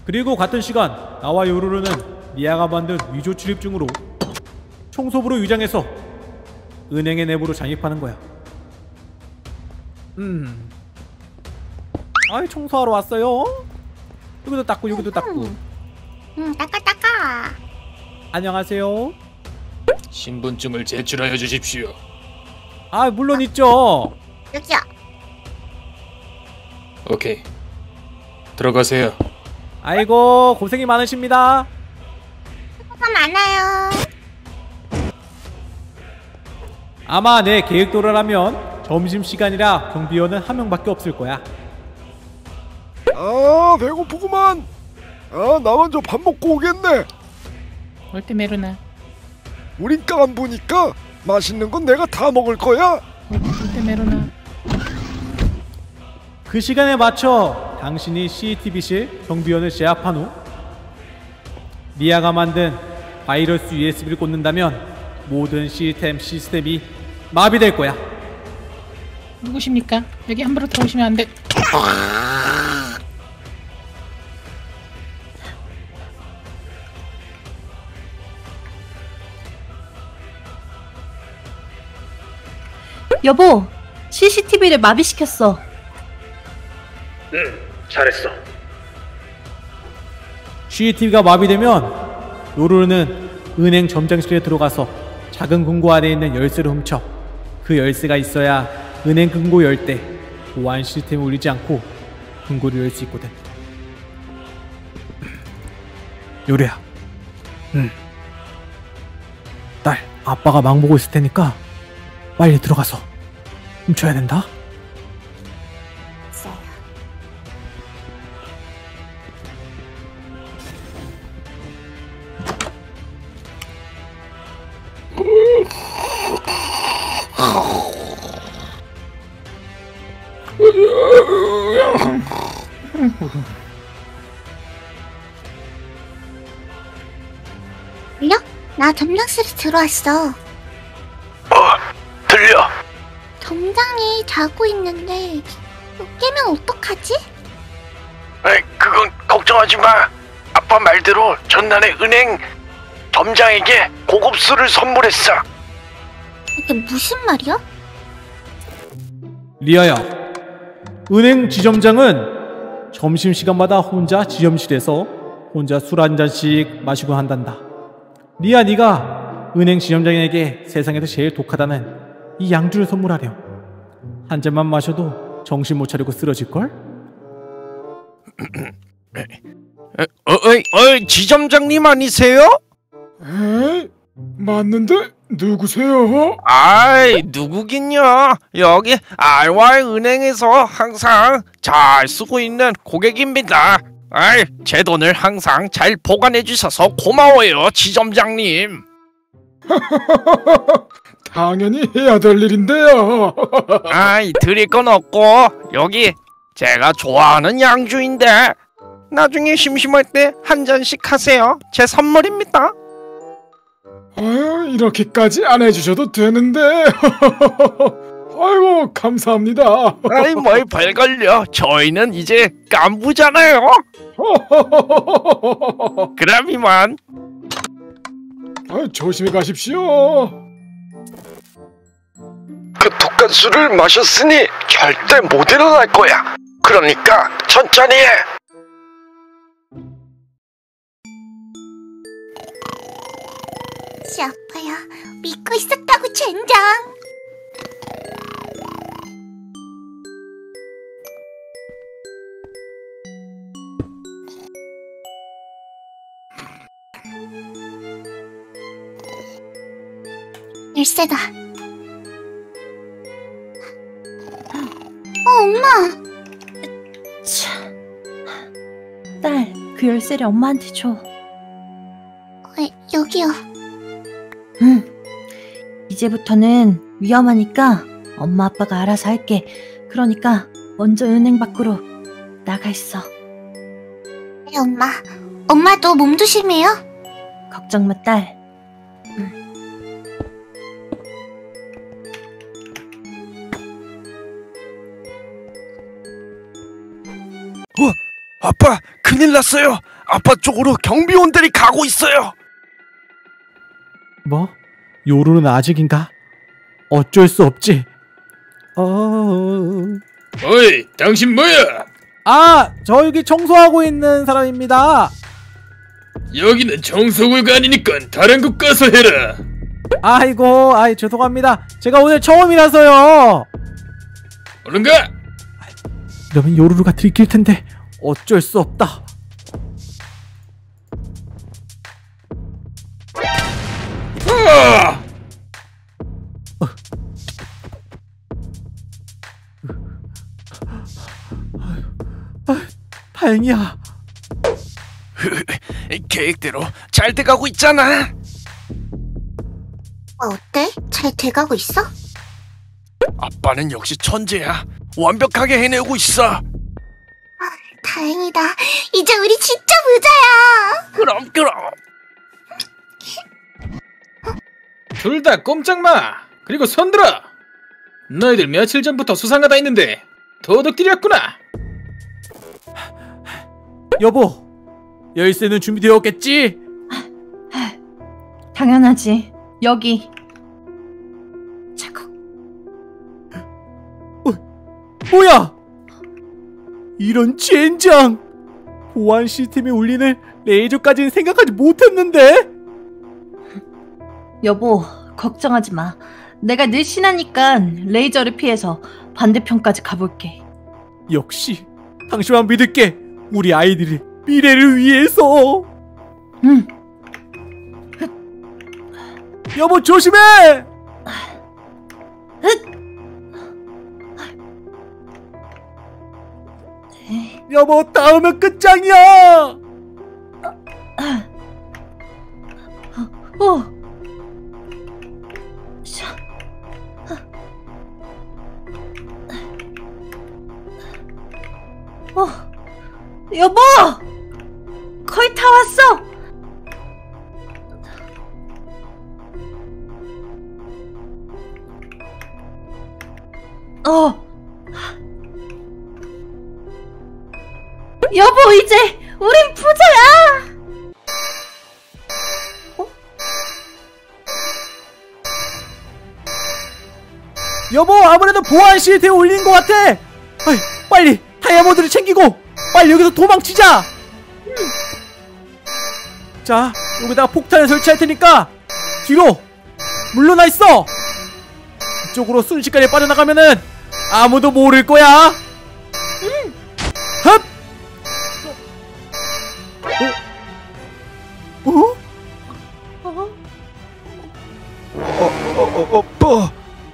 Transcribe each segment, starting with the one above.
그리고 같은 시간 나와 요루루는 리아가 만든 위조 출입증으로 청소부로 위장해서 은행의 내부로 잠입하는 거야. 아이, 청소하러 왔어요. 여기도 닦고 여기도 닦고. 닦아. 안녕하세요. 신분증을 제출하여 주십시오. 아, 물론 있죠. 여기요. 오케이. 들어가세요. 아이고, 고생이 많으십니다. 수고가 많아요. 아마 내 계획대로라면 점심시간이라 경비원은 한 명밖에 없을 거야. 아, 배고프구만. 아, 나 먼저 밥 먹고 오겠네. 올 때 메로나. 우린 깐부니까 맛있는 건 내가 다 먹을 거야. 올 때 메로나. 그 시간에 맞춰 당신이 CCTV실 경비원을 제압한 후 리아가 만든 바이러스 USB를 꽂는다면 모든 시스템이 마비될 거야. 누구십니까? 여기 함부로 들어오시면 안 돼. 여보, CCTV를 마비시켰어. 잘했어. CCTV가 마비되면 요루루는 은행 점장실에 들어가서 작은 금고 안에 있는 열쇠를 훔쳐 그 열쇠가 있어야 은행 금고 열 때 보안 시스템이 울리지 않고 금고를 열 수 있거든. 요루야. 딸, 아빠가 막 보고 있을 테니까 빨리 들어가서 훔쳐야 된다. 들려? 나 점장실에 들어왔어. 들려. 점장이 자고 있는데 깨면 어떡하지? 에이, 그건 걱정하지 마. 아빠 말대로 전날에 은행 점장에게 고급 술을 선물했어. 이게 무슨 말이야? 리아야, 은행 지점장은 점심시간마다 혼자 지점실에서 혼자 술 한 잔씩 마시고 한단다. 리아, 네가 은행 지점장에게 세상에서 제일 독하다는 이 양주를 선물하렴. 한 잔만 마셔도 정신 못 차리고 쓰러질걸? 지점장님 아니세요? 에이, 맞는데 누구세요? 아이, 누구긴요. 여기 알와이 은행에서 항상 잘 쓰고 있는 고객입니다. 아이, 제 돈을 항상 잘 보관해 주셔서 고마워요, 지점장님. 당연히 해야 될 일인데요. 아이, 드릴 건 없고 여기 제가 좋아하는 양주인데 나중에 심심할 때 한 잔씩 하세요. 제 선물입니다. 아유, 이렇게까지 안 해주셔도 되는데. 아이고, 감사합니다. 아이, 뭘 별걸요. 저희는 이제 깐부잖아요. 그럼 이만. 아유, 조심히 가십시오. 그 독한 술을 마셨으니 절대 못 일어날 거야. 그러니까 천천히 해. 씨, 아빠야. 믿고 있었다고, 젠장. 열쇠다. 엄마. 딸, 그 열쇠를 엄마한테 줘. 여기요. 이제부터는 위험하니까 엄마 아빠가 알아서 할게. 그러니까 먼저 은행 밖으로 나가 있어. 네, 엄마. 엄마도 몸 조심해요. 걱정 마, 딸. 아빠, 큰일 났어요. 아빠 쪽으로 경비원들이 가고 있어요. 뭐? 요루는 아직인가? 어쩔 수 없지. 어이, 당신 뭐야? 저 여기 청소하고 있는 사람입니다. 여기는 청소구가 아니니까 다른 곳 가서 해라. 아이고, 죄송합니다. 제가 오늘 처음이라서요. 얼른 가. 이러면 요루루가 들킬 텐데 어쩔 수 없다. 아! 다행이야. 계획대로 잘 돼가고 있잖아. 어때? 잘 돼가고 있어? 아빠는 역시 천재야. 완벽하게 해내고 있어. 다행이다. 이제 우리 진짜 부자야. 그럼. 둘 다 꼼짝 마. 그리고 손 들어. 너희들 며칠 전부터 수상하다 했는데 도둑들이었구나. 여보, 열쇠는 준비되었겠지? 당연하지. 여기. 자국. 뭐야? 이런 젠장! 보안 시스템에 울리는 레이저까지는 생각하지 못했는데? 여보, 걱정하지 마. 내가 늘씬하니까 레이저를 피해서 반대편까지 가볼게. 역시 당신만 믿을게. 우리 아이들의 미래를 위해서. 응. 여보, 조심해! 여보, 닿으면 끝장이야! 여보! 거의 다 왔어! 여보, 이제 우린 부자야! 여보, 아무래도 보안 시트에 올린 것 같아! 빨리 다이아몬드를 챙기고 빨리 여기서 도망치자! 자, 여기다가 폭탄을 설치할 테니까 뒤로 물러나 있어! 이쪽으로 순식간에 빠져나가면은 아무도 모를 거야! 흡! 아빠.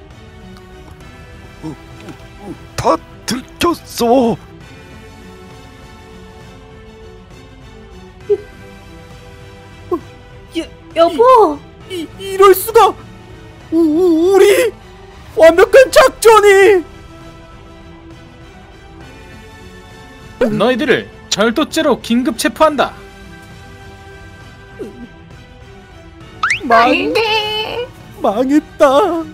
다 들켰어. 여보! 이럴 수가! 우리 완벽한 작전이! 너희들을 절도죄로 긴급 체포한다. 안 돼. 망했다.